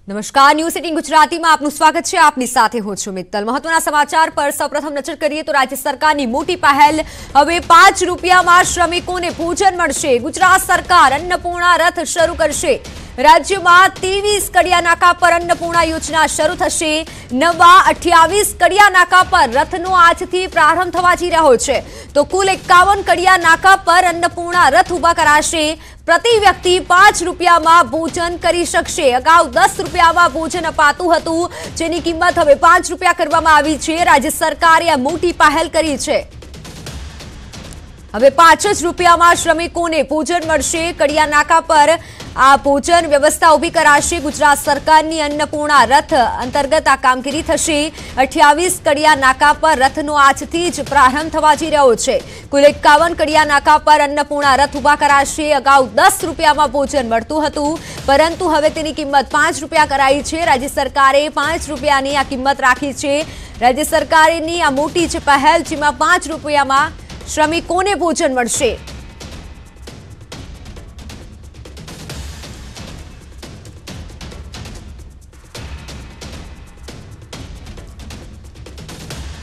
નમસ્કાર, ન્યૂઝ 18 ગુજરાતીમાં આપનું સ્વાગત છે। આપની સાથે હું છું મિત્તલ। મહત્વના સમાચાર પર સૌપ્રથમ નજર કરીએ તો રાજ્ય સરકારની મોટી પહેલ, હવે 5 રૂપિયામાં શ્રમિકોને ભોજન મળશે। ગુજરાત સરકાર અન્નપૂર્ણા રથ શરૂ કરશે। રાજ્યમાં 23 કડિયા નાકા પર અન્નપૂર્ણા યોજના શરૂ થશે। નવા 28 કડિયા નાકા પર રથનો આજથી પ્રારંભ થવા જઈ રહ્યો છે, તો કુલ 51 કડિયા નાકા પર અન્નપૂર્ણા રથ ઉભા કરાશે। પ્રતિ વ્યક્તિ 5 રૂપિયામાં ભોજન કરી શકશે। અગાઉ 10 રૂપિયામાં ભોજન અપાતું હતું, જેની કિંમત હવે 5 રૂપિયા કરવામાં આવી છે। રાજ્ય સરકારે આ મોટી પહેલ કરી છે। હવે 5 જ રૂપિયામાં શ્રમિકોને ભોજન મળશે। કડિયા નાકા પર આ ભોજન વ્યવસ્થા ઊભી કરાશે। ગુજરાત સરકારની અન્નપૂર્ણા રથ અંતર્ગત આ કામગીરી થશે। 28 કડિયા નાકા પર રથનો આજથી જ પ્રારંભ થવા જઈ રહ્યો છે। કુલ 51 કડિયા નાકા પર અન્નપૂર્ણા રથ ઉભા કરાશે। અગાઉ 10 રૂપિયામાં ભોજન મળતું હતું, પરંતુ હવે તેની કિંમત 5 રૂપિયા કરાઈ છે। રાજ્ય સરકારે 5 રૂપિયાની આ કિંમત રાખી છે। રાજ્ય સરકારની આ મોટી જ પહેલ, જેમાં 5 રૂપિયામાં શ્રમિકોને ભોજન મળશે।